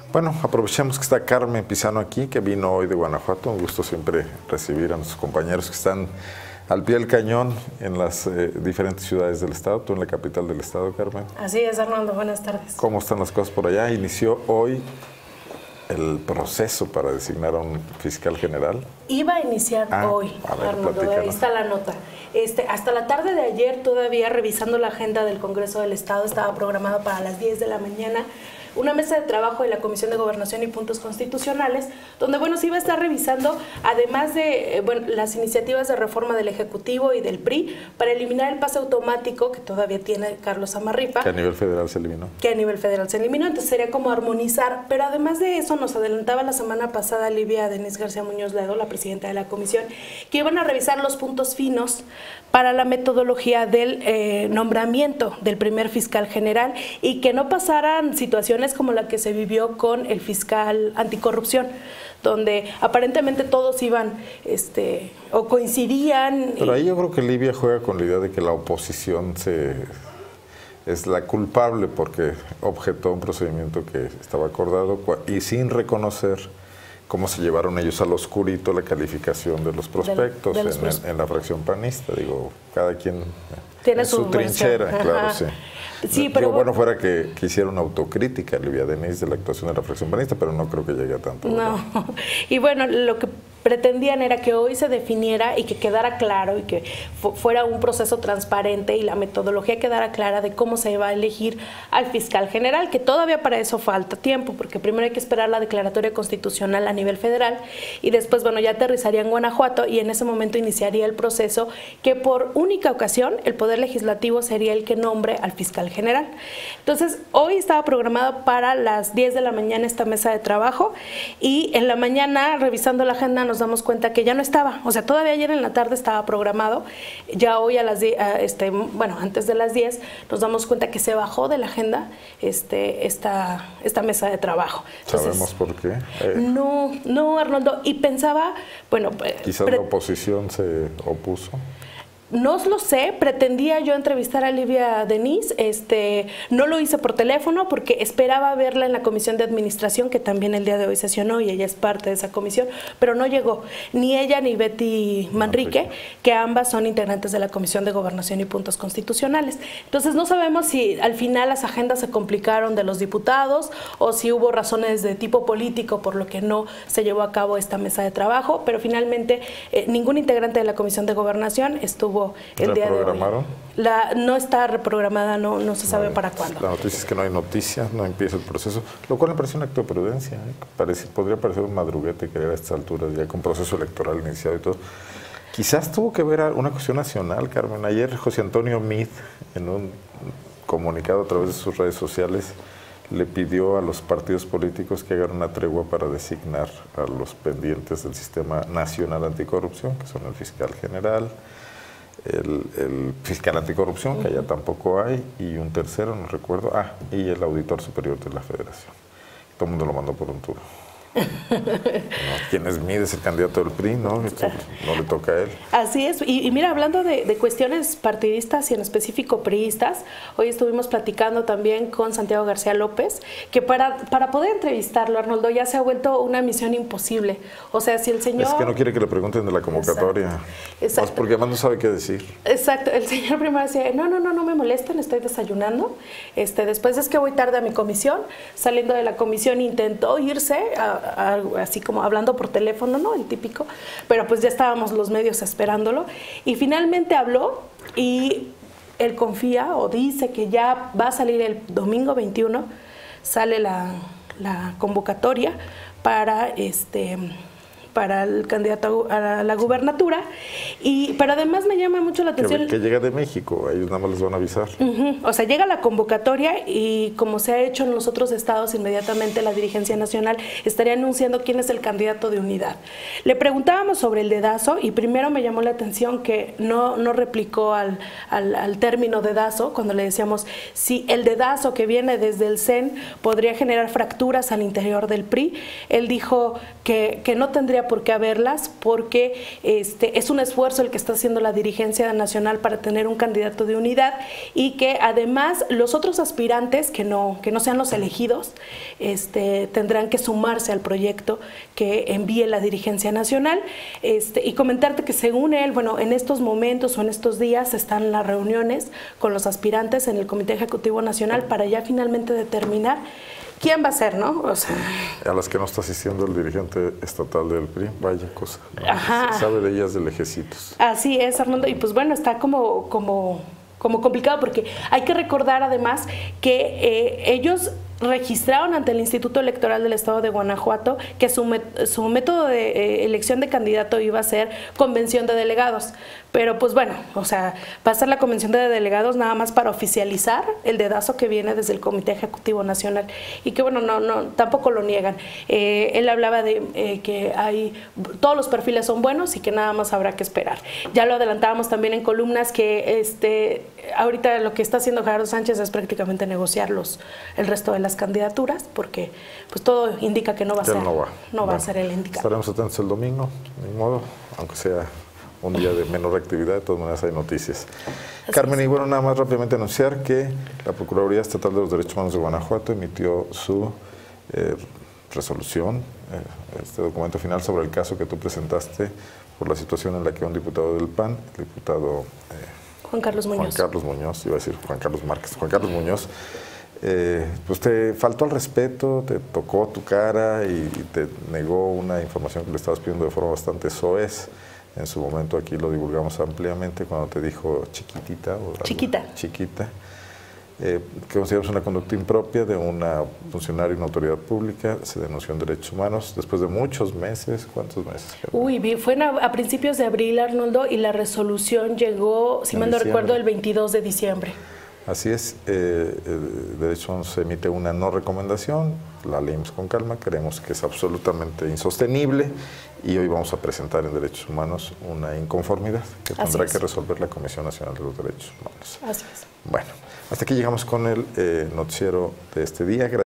Bueno, aprovechemos que está Carmen Pizano aquí, que vino hoy de Guanajuato. Un gusto siempre recibir a nuestros compañeros que están al pie del cañón en las diferentes ciudades del estado. Tú en la capital del estado, Carmen. Así es, Arnoldo. Buenas tardes. ¿Cómo están las cosas por allá? Inició hoy el proceso para designar a un fiscal general. Iba a iniciar hoy, Arnoldo. Ahí está la nota. Hasta la tarde de ayer, todavía revisando la agenda del Congreso del Estado, estaba programada para las 10 de la mañana una mesa de trabajo de la Comisión de Gobernación y Puntos Constitucionales, donde, bueno, se iba a estar revisando, además de las iniciativas de reforma del Ejecutivo y del PRI, para eliminar el pase automático que todavía tiene Carlos Amarripa. Que a nivel federal se eliminó. Entonces sería como armonizar, pero además de eso nos adelantaba la semana pasada Livia Denise García Muñoz Ledo, la presidenta de la comisión, que iban a revisar los puntos finos para la metodología del nombramiento del primer fiscal general y que no pasaran situaciones como la que se vivió con el fiscal anticorrupción, donde aparentemente todos iban o coincidían. Pero ahí yo creo que Livia juega con la idea de que la oposición es la culpable porque objetó un procedimiento que estaba acordado y sin reconocer cómo se llevaron ellos al oscurito la calificación de los prospectos en la fracción panista. Digo, cada quien tiene su trinchera, claro, sí. Sí, pero bueno, fuera que hiciera una autocrítica Livia Denise de la actuación de la fracción panista, pero no creo que llegue a tanto. No, y bueno, lo que pretendían era que hoy se definiera y que quedara claro y que fuera un proceso transparente y la metodología quedara clara de cómo se va a elegir al fiscal general, que todavía para eso falta tiempo, porque primero hay que esperar la declaratoria constitucional a nivel federal y después, bueno, ya aterrizaría en Guanajuato y en ese momento iniciaría el proceso que por única ocasión el Poder Legislativo sería el que nombre al fiscal general. Entonces, hoy estaba programado para las 10 de la mañana esta mesa de trabajo y en la mañana, revisando la agenda, nos damos cuenta que ya no estaba. O sea, todavía ayer en la tarde estaba programado, ya hoy a las antes de las 10 nos damos cuenta que se bajó de la agenda esta mesa de trabajo. Entonces, ¿sabemos por qué? No, Arnoldo, y pensaba, bueno, quizás la oposición se opuso. No lo sé, pretendía yo entrevistar a Livia Denise, no lo hice por teléfono porque esperaba verla en la comisión de administración, que también el día de hoy sesionó y ella es parte de esa comisión, pero no llegó, ni ella ni Betty Manrique, que ambas son integrantes de la Comisión de Gobernación y Puntos Constitucionales. Entonces no sabemos si al final las agendas se complicaron de los diputados o si hubo razones de tipo político por lo que no se llevó a cabo esta mesa de trabajo, pero finalmente ningún integrante de la Comisión de Gobernación estuvo el día de hoy. No está reprogramada, no se sabe para cuándo. La noticia es que no hay noticias, no empieza el proceso, lo cual me parece un acto de prudencia. Podría parecer un madruguete querer a estas alturas, ya con proceso electoral iniciado y todo. Quizás tuvo que ver una cuestión nacional, Carmen. Ayer José Antonio Meade, en un comunicado a través de sus redes sociales, le pidió a los partidos políticos que hagan una tregua para designar a los pendientes del Sistema Nacional Anticorrupción, que son el fiscal general, el fiscal anticorrupción, que allá tampoco hay, y un tercero, no recuerdo, y el auditor superior de la Federación. Todo el mundo lo mandó por un tubo. ¿Quién es Meade? Es el candidato del PRI, ¿no? Esto no le toca a él. Así es, y mira, hablando de cuestiones partidistas y en específico priistas, hoy estuvimos platicando también con Santiago García López, que para poder entrevistarlo, Arnoldo, ya se ha vuelto una misión imposible. O sea, si el señor... Es que no quiere que le pregunten de la convocatoria. Exacto. Porque además no sabe qué decir. Exacto, el señor primero decía, no me molesten, estoy desayunando. Después es que voy tarde a mi comisión. Saliendo de la comisión intentó irse así como hablando por teléfono, ¿no? El típico, pero pues ya estábamos los medios esperándolo y finalmente habló y él confía o dice que ya va a salir el domingo 21, sale la convocatoria para el candidato a la gubernatura, pero además me llama mucho la atención... Que llega de México, ellos nada más les van a avisar. O sea, llega la convocatoria y como se ha hecho en los otros estados, inmediatamente la dirigencia nacional estaría anunciando quién es el candidato de unidad. Le preguntábamos sobre el dedazo y primero me llamó la atención que no replicó al término dedazo cuando le decíamos si el dedazo que viene desde el CEN podría generar fracturas al interior del PRI. Él dijo que no tendría tendría por qué haberlas, porque es un esfuerzo el que está haciendo la dirigencia nacional para tener un candidato de unidad, y que además los otros aspirantes que no sean los elegidos tendrán que sumarse al proyecto que envíe la dirigencia nacional. Y comentarte que según él, bueno, en estos momentos o en estos días están las reuniones con los aspirantes en el Comité Ejecutivo Nacional para ya finalmente determinar quién va a ser, ¿no? O sea, a las que no está asistiendo el dirigente estatal del PRI, vaya cosa, ¿no? Ajá. Se sabe de ellas de lejecitos. Así es, Armando, y pues bueno, está como complicado, porque hay que recordar además que ellos registraron ante el Instituto Electoral del Estado de Guanajuato que su método de elección de candidato iba a ser convención de delegados, pero pues bueno, o sea, va a ser la convención de delegados nada más para oficializar el dedazo que viene desde el Comité Ejecutivo Nacional, y que bueno, no tampoco lo niegan. Él hablaba de que todos los perfiles son buenos y que nada más habrá que esperar. Ya lo adelantábamos también en columnas que ahorita lo que está haciendo Gerardo Sánchez es prácticamente negociar el resto de las candidaturas, porque pues todo indica que no va a ser el indicado. Estaremos atentos el domingo, ni modo, aunque sea un día de menor actividad, de todas maneras hay noticias. Carmen, y bueno, nada más rápidamente anunciar que la Procuraduría Estatal de los Derechos Humanos de Guanajuato emitió su resolución, este documento final sobre el caso que tú presentaste por la situación en la que un diputado del PAN, el diputado Juan Carlos Muñoz, iba a decir Juan Carlos Márquez, Juan Carlos Muñoz, pues te faltó al respeto, te tocó tu cara y te negó una información que le estabas pidiendo de forma bastante soez. En su momento aquí lo divulgamos ampliamente cuando te dijo chiquitita. Chiquita. Que consideramos una conducta impropia de una funcionaria y una autoridad pública. Se denunció en Derechos Humanos después de muchos meses. ¿Cuántos meses? Fue a principios de abril, Arnoldo, y la resolución llegó, si mal no recuerdo, el 22 de diciembre. Así es, Derechos Humanos se emite una no recomendación, la leímos con calma, creemos que es absolutamente insostenible y hoy vamos a presentar en Derechos Humanos una inconformidad que tendrá que resolver la Comisión Nacional de los Derechos Humanos. Así es. Bueno, hasta aquí llegamos con el noticiero de este día.